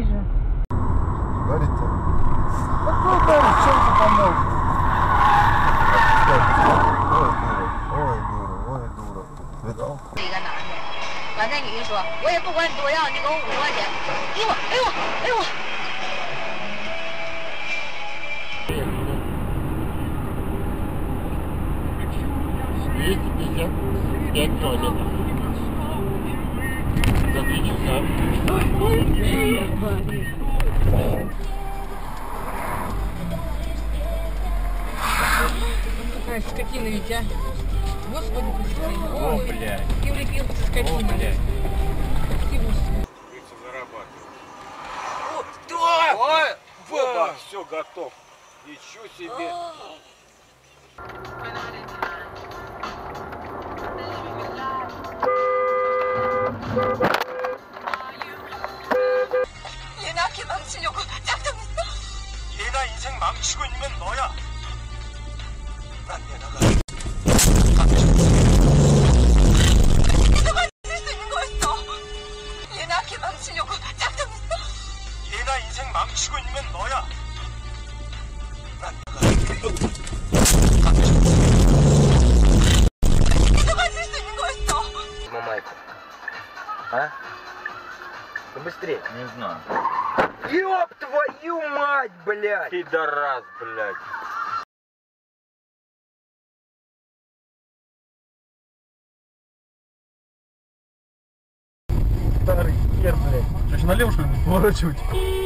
ближе. Ударите? Какой ударить? Чем ты помог? Ой, дура. Видал? 一个男的，完那女的说，我也不管你多要，你给我50块钱，给我，哎呦，哎呦。 255 километров за 3 часа. Какая скотина ведь, а? Господи, О, блядь. ты влепился, скотина. О, блядь. Зарабатывать. Ой, Опа, все готов. Ничего себе. 얘나 걔 망치려고 작정했어? 얘나 인생 망치고 있는 건 너야. 난 얘나가 네가 만질 수 있는 거였어. 얘나 걔 망치려고 작정했어? 얘나 인생 망치고 있는 건 너야. 난 네가 만질 수 있는 거였어. Мамайка. А? Да быстрее. не знаю. Ёб твою мать, блядь! Пидорас, блядь. Старый хер, блядь. Что, еще налево, что ли, поворачивать?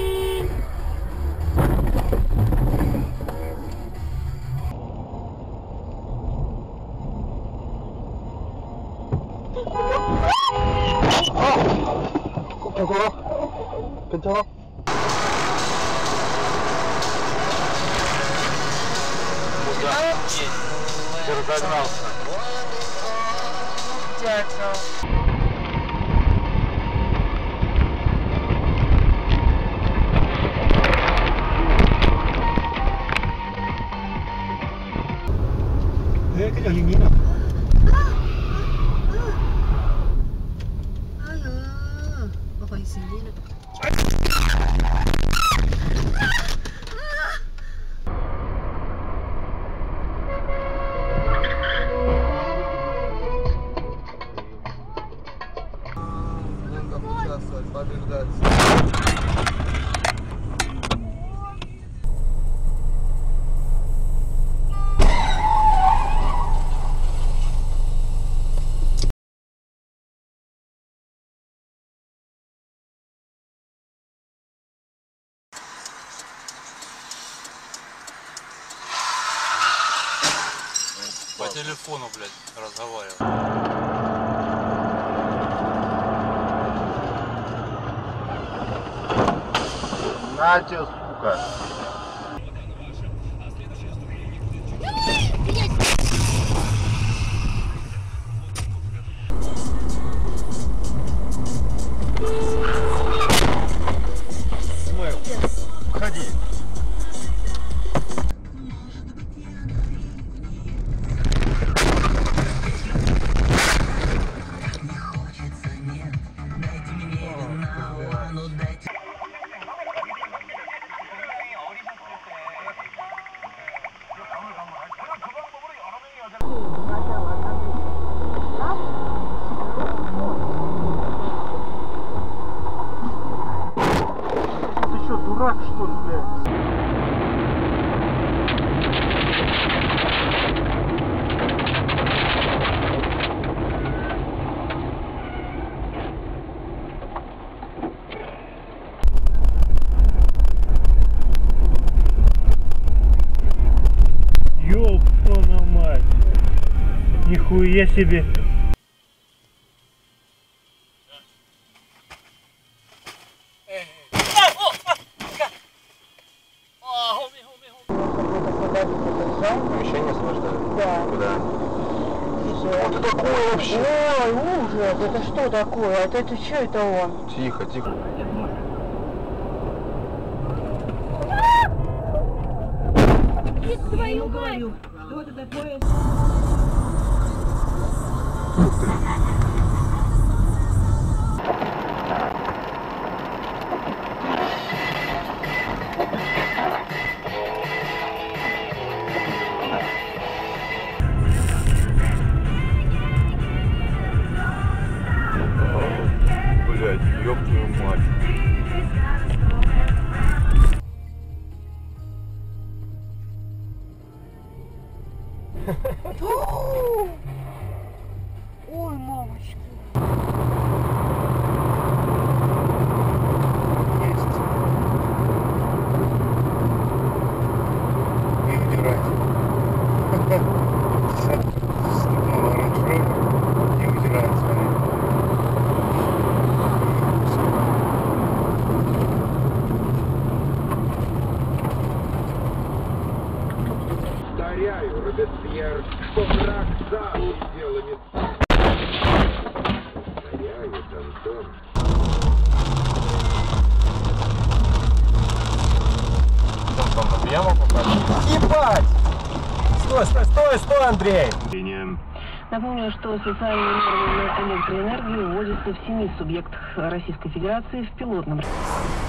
괜찮아? Ты разогнался. 그냥 이기나? Ayo, baka isili na. По телефону, блядь, разговаривал. На тебе, сука! Смыл. Входи. Ты что, дурак, что ли, блядь? Ёпана мать. Нихуя себе. Помещение освобождают? Да. Куда? Вот это такое вообще? Ой, ужас, это что такое? Это что это он? Тихо, тихо. Твою мать! Что это такое? Например, что враг за пределами... Стоянет, Антон. Я могу попасть? Ебать! Стой, Андрей! Напомню, что социальные нормы на электроэнергию вводятся в 7 субъектах Российской Федерации в пилотном.